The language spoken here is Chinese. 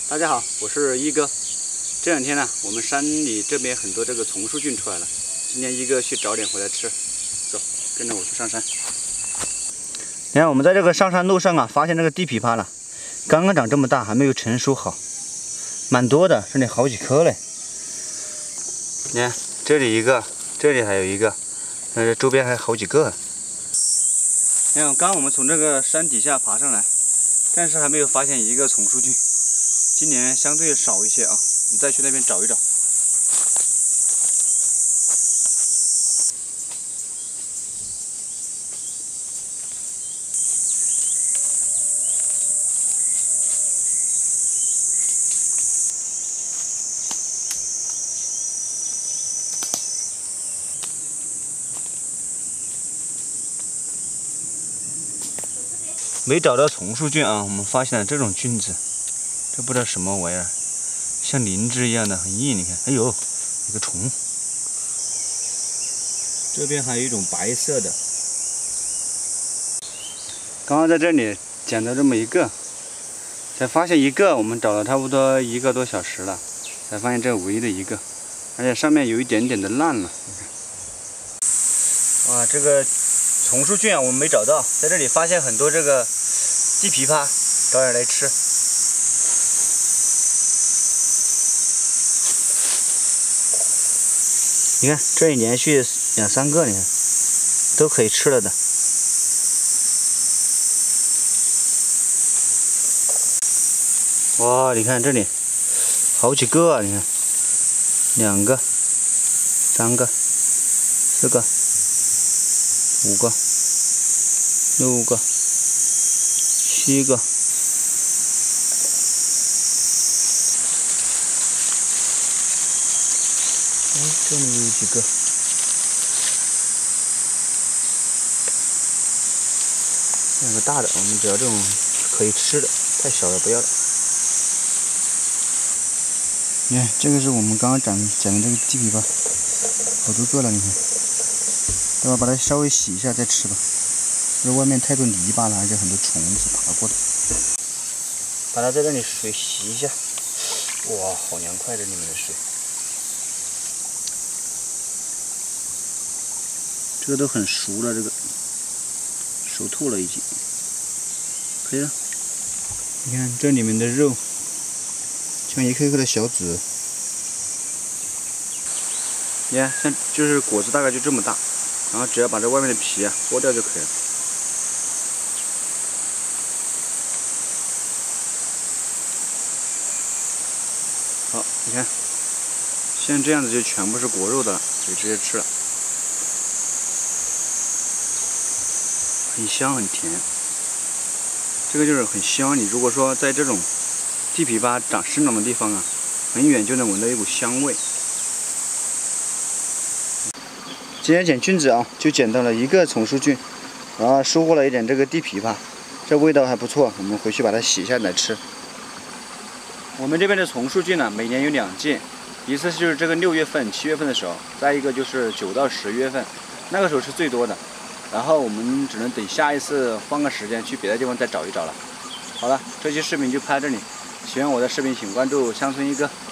大家好，我是一哥。这两天呢，我们山里这边很多这个丛树菌出来了。今天一哥去找点回来吃。走，跟着我去上山。你看，我们在这个上山路上啊，发现这个地枇杷了，刚刚长这么大，还没有成熟好，蛮多的，这里好几颗嘞。你看，这里一个，这里还有一个，周边还有好几个。你看，刚我们从这个山底下爬上来，但是还没有发现一个丛树菌。今年相对少一些啊，你再去那边找一找。没找到丛树菌啊，我们发现了这种菌子。这不知道什么玩意儿，像灵芝一样的，很硬。你看，哎呦，有个虫。这边还有一种白色的。刚刚在这里捡到这么一个，才发现一个，我们找了差不多1个多小时了，才发现这唯一的一个，而且上面有一点点的烂了。你看，哇，这个丛树菌啊，我们没找到，在这里发现很多这个地枇杷，找点来吃。你看，这里连续2、3个，你看都可以吃了的。哇，你看这里好几个啊！你看，2个、3个、4个、5个、6个、7个。这里有几个，2个大的，我们只要这种可以吃的，太小的不要了。你看，这个是我们刚刚捡的这个地枇杷，好多个了，你看。待会把它稍微洗一下再吃吧，这外面太多泥巴了，而且很多虫子爬过的。把它在这里水洗一下，哇，好凉快，这里面的水。这个都很熟了，这个熟透了已经，可以了。你看这里面的肉，像一颗一颗的小籽。你看，像就是果子大概就这么大，然后只要把这外面的皮啊剥掉就可以了。好，你看，像这样子就全部是果肉的了，可以直接吃了。很香很甜，这个就是很香。你如果说在这种地枇杷生长的地方啊，很远就能闻到一股香味。今天捡菌子啊，就捡到了1个丛树菌，然后收获了一点这个地枇杷，这味道还不错。我们回去把它洗一下来吃。我们这边的丛树菌呢，每年有2季，一次就是这个6月份、7月份的时候，再一个就是9到10月份，那个时候是最多的。然后我们只能等下一次换个时间去别的地方再找一找了。好了，这期视频就拍到这里，喜欢我的视频请关注乡村一哥。